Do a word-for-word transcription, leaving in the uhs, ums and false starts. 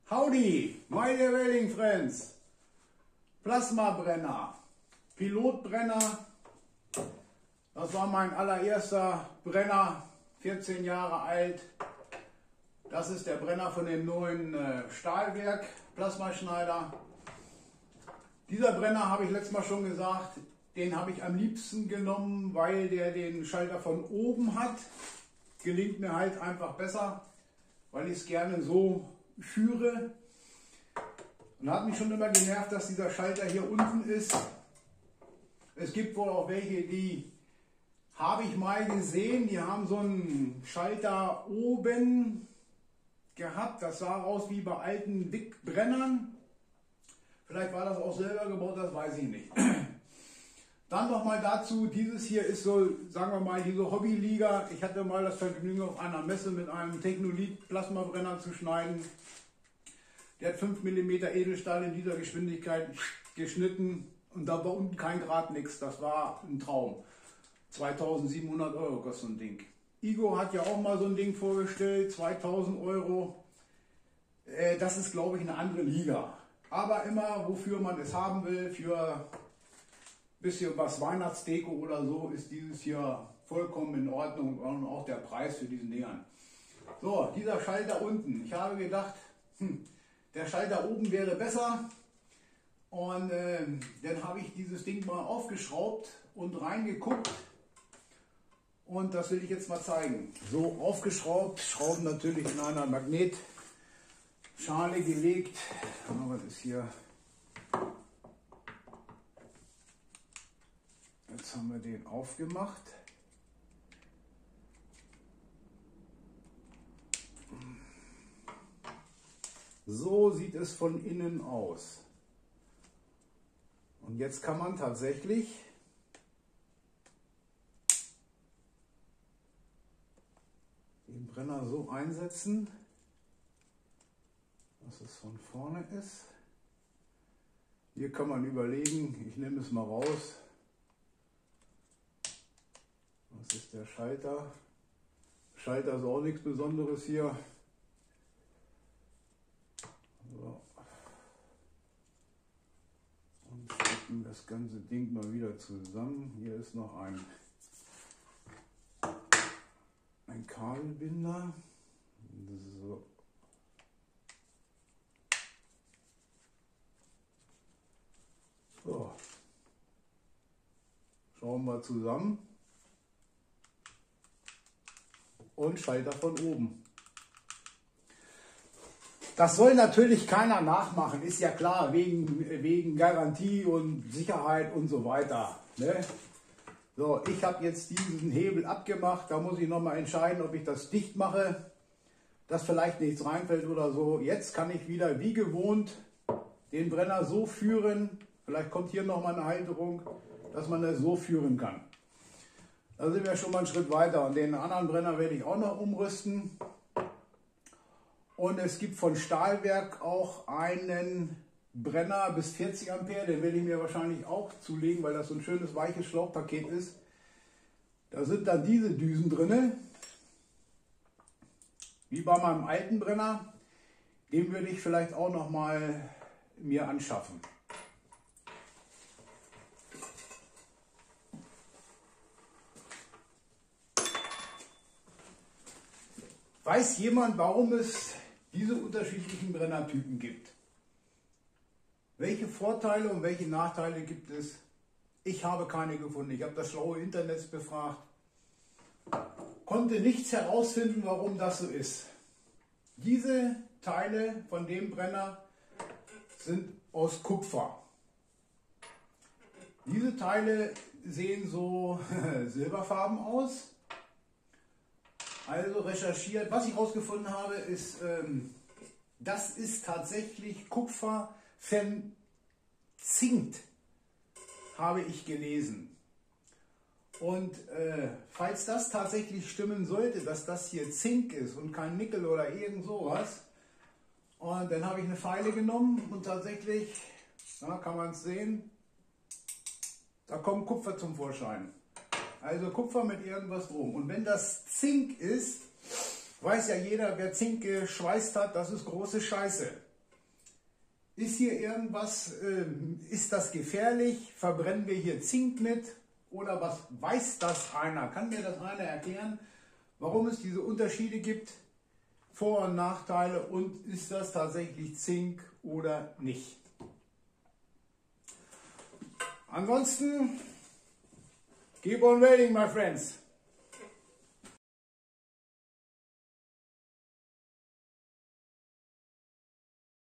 Howdy, my dear welding friends. Plasmabrenner, Pilotbrenner. Das war mein allererster Brenner, vierzehn Jahre alt. Das ist der Brenner von dem neuen äh, Stahlwerk Plasmaschneider. Dieser Brenner, habe ich letztes Mal schon gesagt, den habe ich am liebsten genommen, weil der den Schalter von oben hat. Gelingt mir halt einfach besser, weil ich es gerne so führe. Und hat mich schon immer genervt, dass dieser Schalter hier unten ist. Es gibt wohl auch welche, die habe ich mal gesehen, die haben so einen Schalter oben gehabt. Das sah aus wie bei alten Wickbrennern. Vielleicht war das auch selber gebaut, das weiß ich nicht. Dann noch mal dazu, dieses hier ist so, sagen wir mal, diese Hobbyliga. Ich hatte mal das Vergnügen, auf einer Messe mit einem Technolit-Plasmabrenner zu schneiden. Der hat fünf Millimeter Edelstahl in dieser Geschwindigkeit geschnitten und da war unten kein Grad nichts. Das war ein Traum. zweitausendsiebenhundert Euro kostet so ein Ding. Igo hat ja auch mal so ein Ding vorgestellt, zweitausend Euro. Äh, das ist, glaube ich, eine andere Liga. Aber immer, wofür man es haben will, für ein bisschen was Weihnachtsdeko oder so, ist dieses hier vollkommen in Ordnung und auch der Preis für diesen Dingern. So, dieser Schalter unten. Ich habe gedacht, hm, der Schalter oben wäre besser. Und äh, dann habe ich dieses Ding mal aufgeschraubt und reingeguckt. Und das will ich jetzt mal zeigen. So aufgeschraubt, Schrauben natürlich in einer Magnetschale gelegt. Oh, was ist hier? Jetzt haben wir den aufgemacht. So sieht es von innen aus. Und jetzt kann man tatsächlich den Brenner so einsetzen, dass es von vorne ist. Hier kann man überlegen, ich nehme es mal raus. Das ist der Schalter. Schalter ist auch nichts Besonderes hier. So. Und stecken das ganze Ding mal wieder zusammen. Hier ist noch ein, ein Kabelbinder. So. So. Schauen wir zusammen. Und Schalter von oben. Das soll natürlich keiner nachmachen, ist ja klar, wegen, wegen Garantie und Sicherheit und so weiter. Ne? So, ich habe jetzt diesen Hebel abgemacht, da muss ich nochmal entscheiden, ob ich das dicht mache, dass vielleicht nichts reinfällt oder so. Jetzt kann ich wieder wie gewohnt den Brenner so führen, vielleicht kommt hier nochmal eine Halterung, dass man das so führen kann. Da sind wir schon mal einen Schritt weiter und den anderen Brenner werde ich auch noch umrüsten. Und es gibt von Stahlwerk auch einen Brenner bis vierzig Ampere, den werde ich mir wahrscheinlich auch zulegen, weil das so ein schönes weiches Schlauchpaket ist. Da sind dann diese Düsen drin, wie bei meinem alten Brenner. Den würde ich vielleicht auch noch mal mir anschaffen. Weiß jemand, warum es diese unterschiedlichen Brennertypen gibt? Welche Vorteile und welche Nachteile gibt es? Ich habe keine gefunden. Ich habe das schlaue Internet befragt. Konnte nichts herausfinden, warum das so ist. Diese Teile von dem Brenner sind aus Kupfer. Diese Teile sehen so silberfarben aus. Also recherchiert, was ich herausgefunden habe, ist, ähm, das ist tatsächlich Kupfer verzinkt, habe ich gelesen. Und äh, falls das tatsächlich stimmen sollte, dass das hier Zink ist und kein Nickel oder irgend sowas, und dann habe ich eine Feile genommen und tatsächlich, da kann man es sehen, da kommt Kupfer zum Vorschein. Also Kupfer mit irgendwas drum. Und wenn das Zink ist, weiß ja jeder, wer Zink geschweißt hat, das ist große Scheiße. Ist hier irgendwas, äh, ist das gefährlich? Verbrennen wir hier Zink mit? Oder was weiß das einer? Kann mir das einer erklären, warum es diese Unterschiede gibt? Vor- und Nachteile, und ist das tatsächlich Zink oder nicht? Ansonsten, keep on waiting, my friends.